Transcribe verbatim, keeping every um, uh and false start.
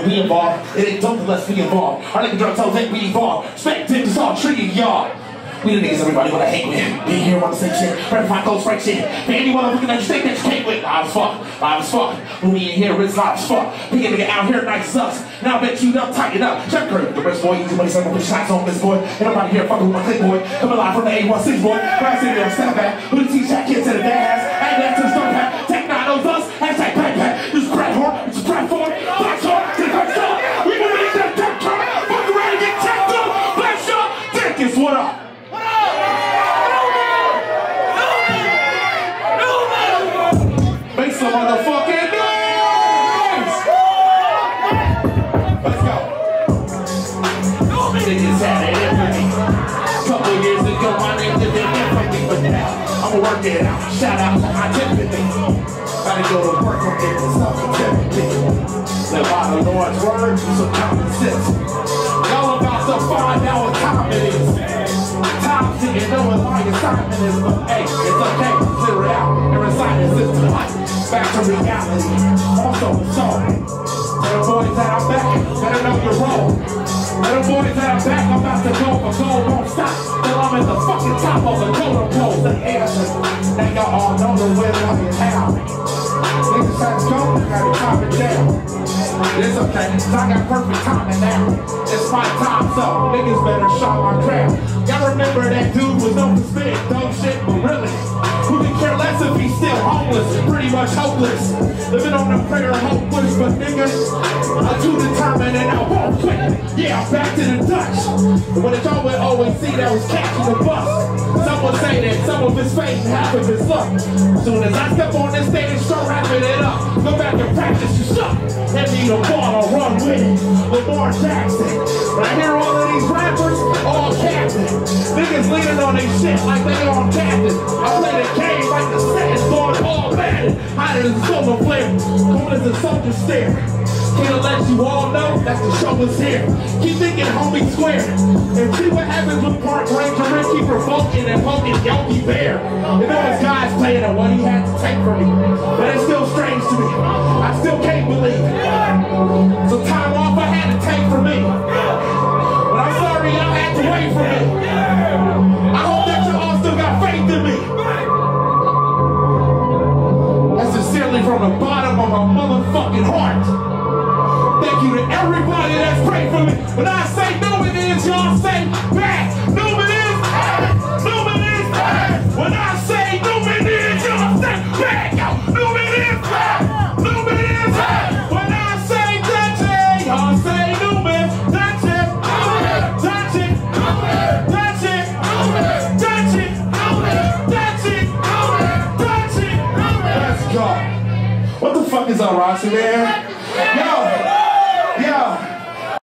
we involved. It ain't dope unless we involved. Our nigga drug toes ain't we evolved. Respect them, it's all treating y'all. We the niggas everybody wanna hate with. Being here want the same shit. Rap five goes break shit. For anyone looking at you, think that you can't with. Live as fuck. Live as fuck. When we in here, it's live as fuck. Pick a nigga out here, nice sucks. Now I bet you don't tighten up. Check her. The rest boy, easy money, seven put shots on this boy. Ain't nobody here fucking with my click boy. Coming live from the eight one six boy. Right sitting there, step back. Who the T-Shack kids to the dads. Add that to the stone pack. Take nine of us. Hashtag backpack. This is crap whore. It's a crap whore. Black whore. To the first door. We moving into the dirt car. Fuck around and get checked up. Black shot. Dick is what up. Some motherfucking noise! Let's go. Niggas had it in for me. Couple years ago, my name didn't get for me, but now I'ma work it out. Shout out to my Tiffany. Gotta go to work on getting this stuff from Tiffany. Live by the Lord's word, some common sense. Y'all about to find out what time it is. Time sitting knowing why your assignment is, but hey, it's okay. Clear it out and recite it system like. Back to reality, also the song. Little boys that I'm back, better know your role. Little boys that I'm back, I'm about to go for gold, won't stop till I'm at the fucking top of the totem pole. The answer, now y'all all know the winner of your town. Niggas try to go, gotta calm it down. It's okay, cause I got perfect timing now. It's my time, so niggas better shot my crowd. Y'all remember that dude was known to spit dumb shit, but really, who can care less if he's still homeless, pretty much hopeless. Living on a prayer of hopeless, but niggas, I'm too determined and I won't quit. Yeah, I'm back to the Dutch. When it's all with O and C, that was catching the bus. Some would say that some of his fame, half of his luck. Soon as I step on this stage, start wrapping it up. Go back and practice, you suck. Hand me the ball, I'll run with it. Lamar Jackson. When I hear all of these rappers, all captain. Niggas leaning on their shit like they on captain. I play the game like the sentence going all bad. Hotter than solar flare, cool as a soldier stare. Can't let you all know that the show is here. Keep thinking homie square. And see what happens with Park Ranger and keep provoking and poking Yogi Bear. You know his guys playing at what he had to take from me. But it's still strange to me. I still can't believe it. So time off I had to take from me. But I'm sorry y'all had to wait for me. I hope that you all still got faith in me. That's sincerely from the bottom of my motherfucking heart. Thank you to everybody that's prayed for me. When I say Newman is, y'all say back. Newman is back. Newman is back. When I say Newman is, y'all say back. Newman is back. Newman is back. When I say touch it, y'all say Newman. Touch it. Touch it. Touch it. Touch it. Touch it. Touch it. Let's go. What the fuck is up, Roxy, man? Yo.